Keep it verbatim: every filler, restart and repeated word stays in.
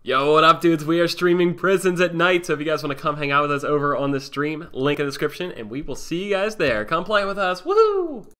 Yo, what up, dudes? We are streaming Prisons at Night, so if you guys want to come hang out with us over on the stream, link in the description, and we will see you guys there. Come play with us. Woohoo!